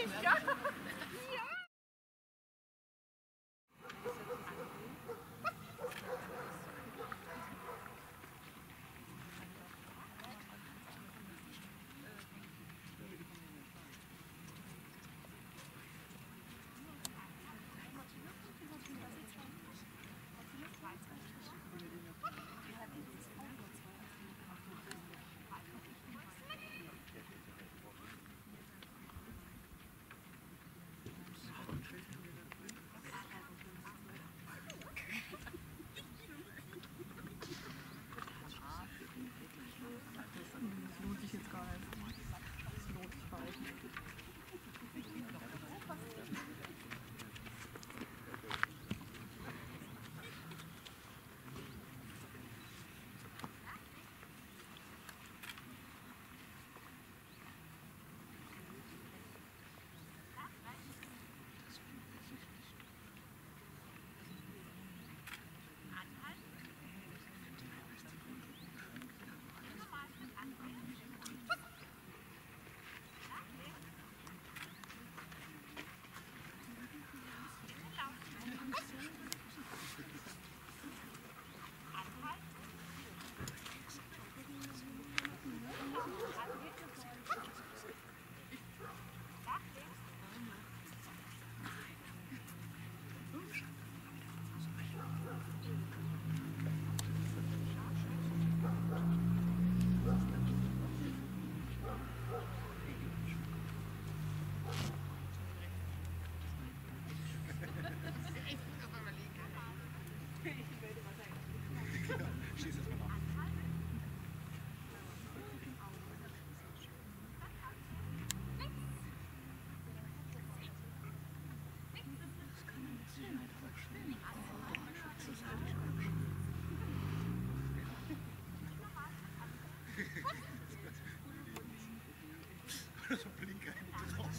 So Blinker hinten raus.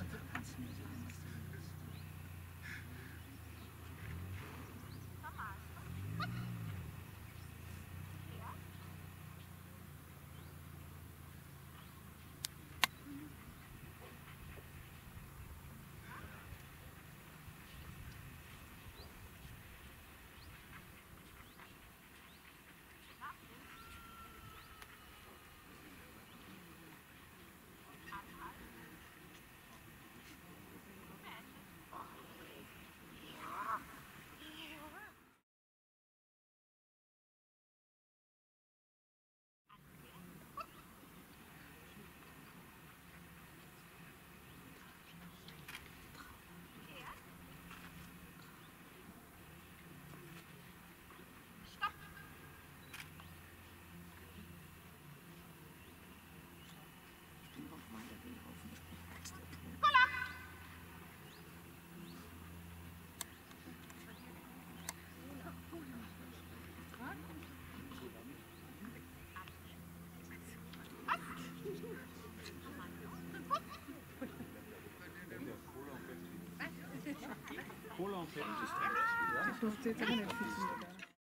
Cola und Pepsi. Das macht jetzt aber nicht viel Sinn.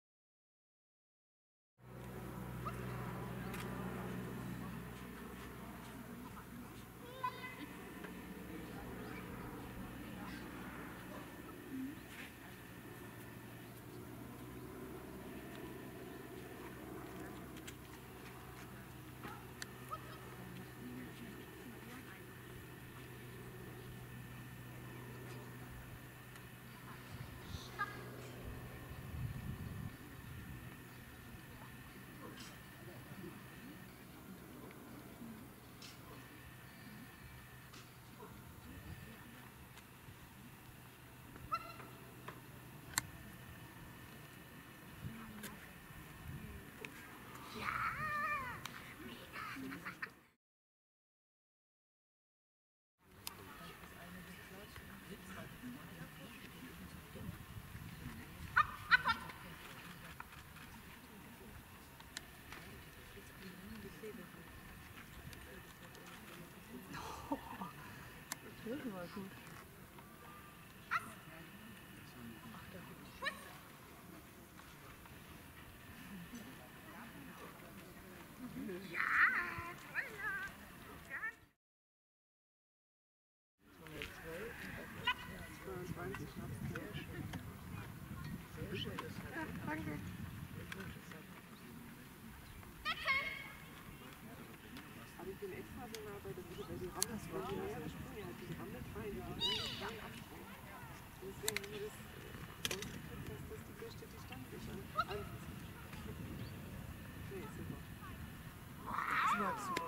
Das war gut. weil die Rammel, weil die mehrere Sprünge hat, die Rammel fein, die hat irgendwie keinen Absprung. Deswegen haben wir das rausgekriegt, dass das die beste Distanz ist. Nee, super. Super.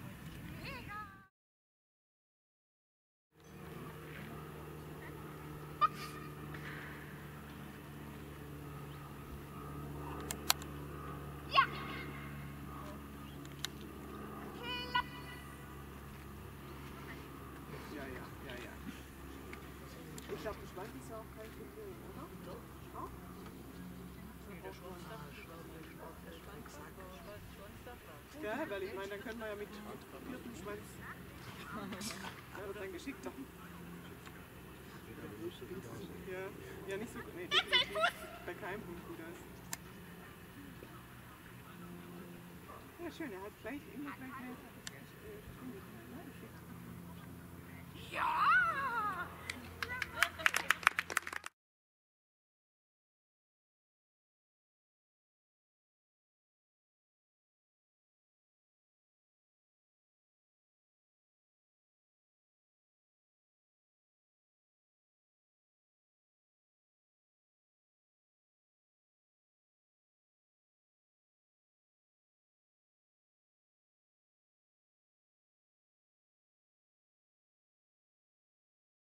Ich glaube, das Schwein ist ja auch kein Problem, oder? Auch? Ja, weil ich meine, dann können wir ja mit viertem Schwanz. Ja, das ist ein geschickter. Ja, nicht so gut. Nee, bei keinem Hund gut aus. Ja, schön, er hat immer gleich mehr Geschwindigkeit. Ne? Ja!